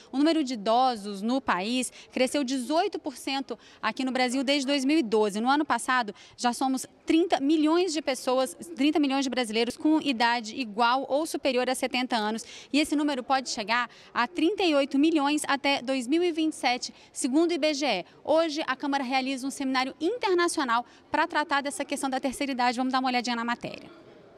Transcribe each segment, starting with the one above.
O número de idosos no país cresceu 18% aqui no Brasil desde 2012. No ano passado, já somos 30 milhões de pessoas, 30 milhões de brasileiros com idade igual ou superior a 70 anos. E esse número pode chegar a 38 milhões até 2027, segundo o IBGE. Hoje, a Câmara realiza um seminário internacional para tratar dessa questão da terceira idade. Vamos dar uma olhadinha na matéria.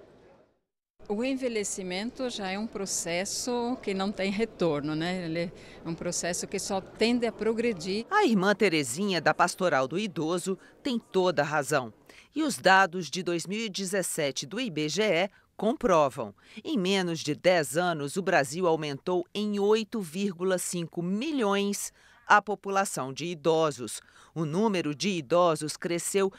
O envelhecimento já é um processo que não tem retorno, né? Ele é um processo que só tende a progredir. A irmã Terezinha, da Pastoral do Idoso, tem toda a razão. E os dados de 2017 do IBGE comprovam. Em menos de 10 anos, o Brasil aumentou em 8,5 milhões a população de idosos. O número de idosos cresceu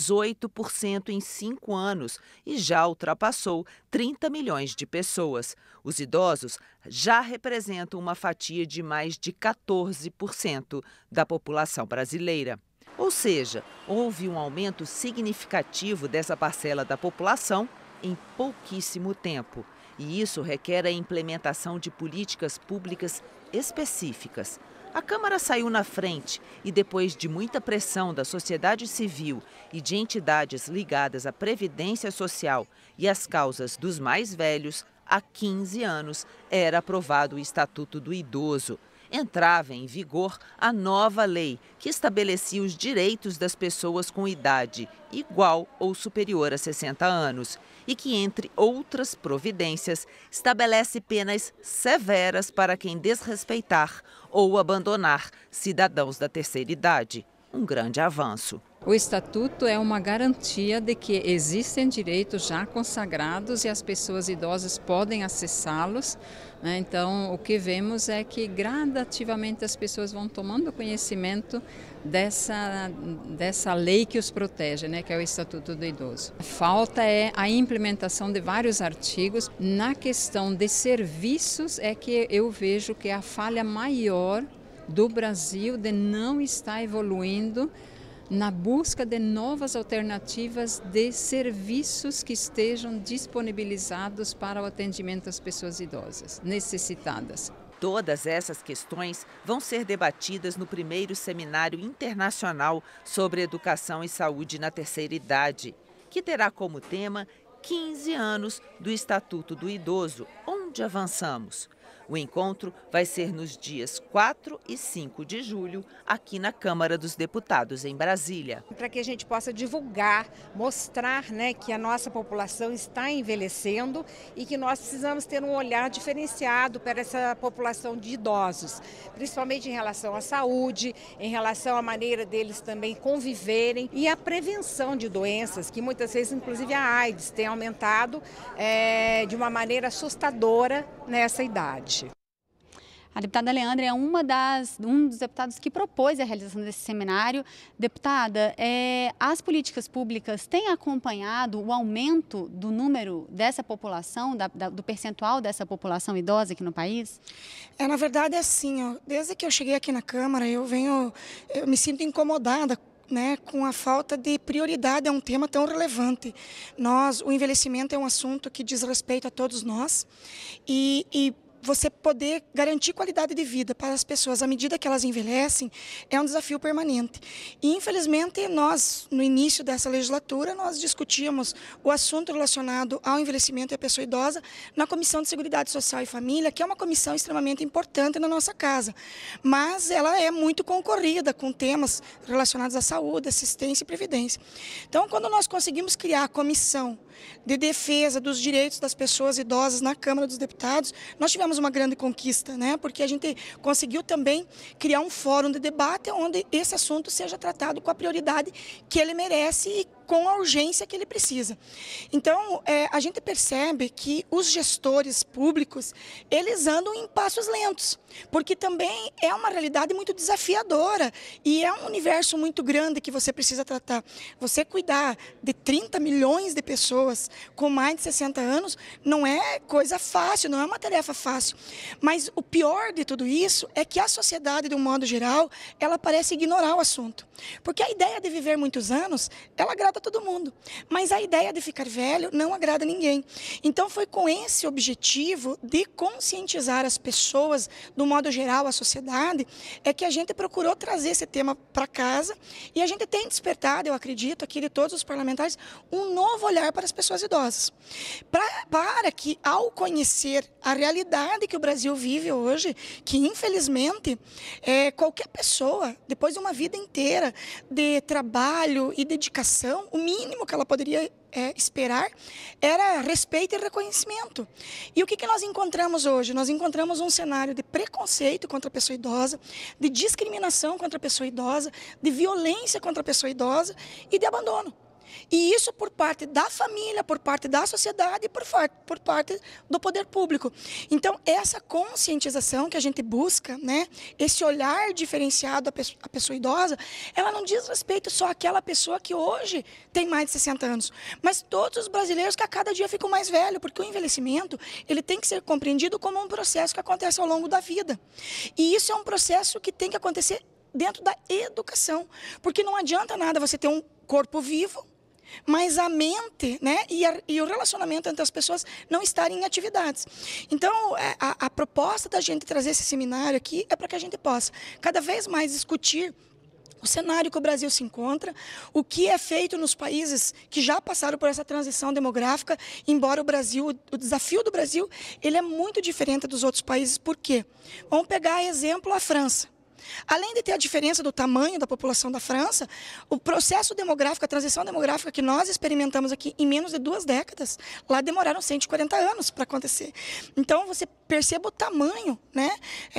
18% em 5 anos e já ultrapassou 30 milhões de pessoas. Os idosos já representam uma fatia de mais de 14% da população brasileira. Ou seja, houve um aumento significativo dessa parcela da população em pouquíssimo tempo. E isso requer a implementação de políticas públicas específicas. A Câmara saiu na frente e, depois de muita pressão da sociedade civil e de entidades ligadas à Previdência Social e às causas dos mais velhos, há 15 anos era aprovado o Estatuto do Idoso. Entrava em vigor a nova lei que estabelecia os direitos das pessoas com idade igual ou superior a 60 anos e que, entre outras providências, estabelece penas severas para quem desrespeitar ou abandonar cidadãos da terceira idade. Um grande avanço. O Estatuto é uma garantia de que existem direitos já consagrados e as pessoas idosas podem acessá-los, né? Então, o que vemos é que gradativamente as pessoas vão tomando conhecimento dessa lei que os protege, né? Que é o Estatuto do Idoso. A falta é a implementação de vários artigos. Na questão de serviços é que eu vejo que a falha maior do Brasil de não estar evoluindo na busca de novas alternativas de serviços que estejam disponibilizados para o atendimento às pessoas idosas, necessitadas. Todas essas questões vão ser debatidas no primeiro Seminário Internacional sobre Educação e Saúde na Terceira Idade, que terá como tema 15 anos do Estatuto do Idoso, onde avançamos. O encontro vai ser nos dias 4 e 5 de julho, aqui na Câmara dos Deputados, em Brasília. Para que a gente possa divulgar, mostrar, né, que a nossa população está envelhecendo e que nós precisamos ter um olhar diferenciado para essa população de idosos, principalmente em relação à saúde, em relação à maneira deles também conviverem e a prevenção de doenças, que muitas vezes, inclusive a AIDS, tem aumentado de uma maneira assustadora nessa idade. A deputada Leandra é um dos deputados que propôs a realização desse seminário. Deputada, as políticas públicas têm acompanhado o aumento do número dessa população, do percentual dessa população idosa aqui no país? Na verdade é assim, ó, desde que eu cheguei aqui na Câmara, eu me sinto incomodada, né, com a falta de prioridade a um tema tão relevante. O envelhecimento é um assunto que diz respeito a todos nós e você poder garantir qualidade de vida para as pessoas à medida que elas envelhecem é um desafio permanente. E, infelizmente, nós, no início dessa legislatura, nós discutíamos o assunto relacionado ao envelhecimento e à pessoa idosa na Comissão de Seguridade Social e Família, que é uma comissão extremamente importante na nossa casa. Mas ela é muito concorrida com temas relacionados à saúde, assistência e previdência. Então, quando nós conseguimos criar a comissão de defesa dos direitos das pessoas idosas na Câmara dos Deputados, nós tivemos uma grande conquista, né? Porque a gente conseguiu também criar um fórum de debate onde esse assunto seja tratado com a prioridade que ele merece e com a urgência que ele precisa. Então, a gente percebe que os gestores públicos, eles andam em passos lentos, porque também é uma realidade muito desafiadora e é um universo muito grande que você precisa tratar. Você cuidar de 30 milhões de pessoas com mais de 60 anos não é coisa fácil, não é uma tarefa fácil. Mas o pior de tudo isso é que a sociedade, de um modo geral, ela parece ignorar o assunto. Porque a ideia de viver muitos anos, ela agrada agrada a todo mundo. Mas a ideia de ficar velho não agrada ninguém. Então foi com esse objetivo de conscientizar as pessoas, do modo geral, a sociedade, é que a gente procurou trazer esse tema para casa e a gente tem despertado, eu acredito, aqui de todos os parlamentares, um novo olhar para as pessoas idosas. Para que, ao conhecer a realidade que o Brasil vive hoje, que infelizmente qualquer pessoa, depois de uma vida inteira de trabalho e dedicação, o mínimo que ela poderia esperar era respeito e reconhecimento. E o que nós encontramos hoje? Nós encontramos um cenário de preconceito contra a pessoa idosa, de discriminação contra a pessoa idosa, de violência contra a pessoa idosa e de abandono. E isso por parte da família, por parte da sociedade e por parte do poder público. Então, essa conscientização que a gente busca, né, esse olhar diferenciado à pessoa idosa, ela não diz respeito só àquela pessoa que hoje tem mais de 60 anos, mas todos os brasileiros que a cada dia ficam mais velhos, porque o envelhecimento ele tem que ser compreendido como um processo que acontece ao longo da vida. E isso é um processo que tem que acontecer dentro da educação, porque não adianta nada você ter um corpo vivo, mas a mente, né, e o relacionamento entre as pessoas não estarem em atividades. Então, a proposta da gente trazer esse seminário aqui é para que a gente possa cada vez mais discutir o cenário que o Brasil se encontra, o que é feito nos países que já passaram por essa transição demográfica, embora o desafio do Brasil, ele é muito diferente dos outros países. Por quê? Vamos pegar exemplo a França. Além de ter a diferença do tamanho da população da França, o processo demográfico, a transição demográfica que nós experimentamos aqui em menos de 2 décadas, lá demoraram 140 anos para acontecer. Então, você perceba o tamanho, né,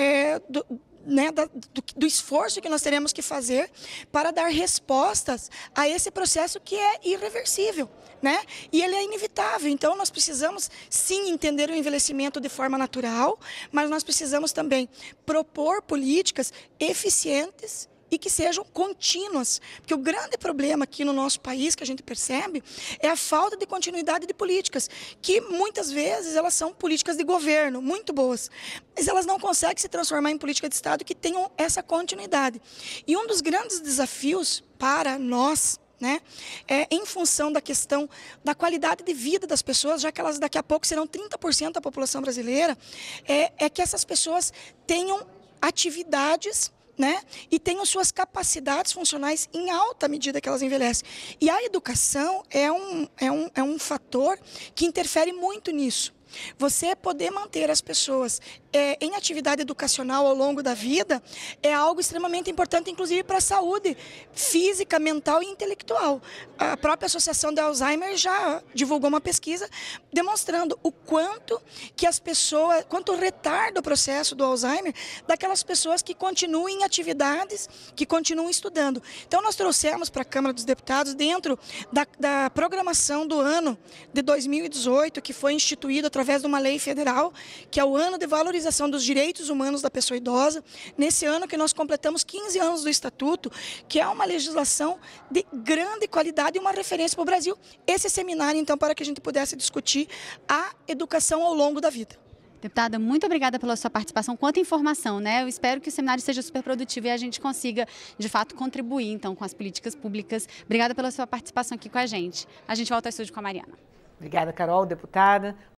do esforço que nós teremos que fazer para dar respostas a esse processo que é irreversível, né? E ele é inevitável. Então, nós precisamos, sim, entender o envelhecimento de forma natural, mas nós precisamos também propor políticas eficientes e que sejam contínuas. Porque o grande problema aqui no nosso país, que a gente percebe, é a falta de continuidade de políticas, que muitas vezes elas são políticas de governo, muito boas, mas elas não conseguem se transformar em política de Estado que tenham essa continuidade. E um dos grandes desafios para nós, né, em função da questão da qualidade de vida das pessoas, já que elas daqui a pouco serão 30% da população brasileira, é que essas pessoas tenham atividades, né, e tenham suas capacidades funcionais em alta medida que elas envelhecem. E a educação é um fator que interfere muito nisso. Você poder manter as pessoas em atividade educacional ao longo da vida é algo extremamente importante, inclusive para a saúde física, mental e intelectual. A própria Associação de Alzheimer já divulgou uma pesquisa demonstrando o quanto que as pessoas, quanto retarda o processo do Alzheimer daquelas pessoas que continuam em atividades, que continuam estudando. Então, nós trouxemos para a Câmara dos Deputados, dentro da programação do ano de 2018, que foi instituído através de uma lei federal, que é o ano de valorização dos direitos humanos da pessoa idosa, nesse ano que nós completamos 15 anos do Estatuto, que é uma legislação de grande qualidade e uma referência para o Brasil. Esse seminário, então, para que a gente pudesse discutir a educação ao longo da vida. Deputada, muito obrigada pela sua participação. Quanta informação, né? Eu espero que o seminário seja super produtivo e a gente consiga, de fato, contribuir, então, com as políticas públicas. Obrigada pela sua participação aqui com a gente. A gente volta ao estúdio com a Mariana. Obrigada, Carol, deputada.